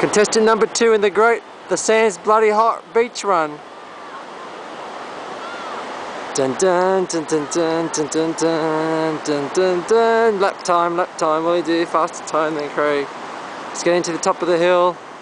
Contestant number 2 in the Sands Bloody Hot Beach Run. Dun dun dun dun dun dun dun dun dun dun dun. Lap time, will he do faster time than Craig? He's getting to the top of the hill.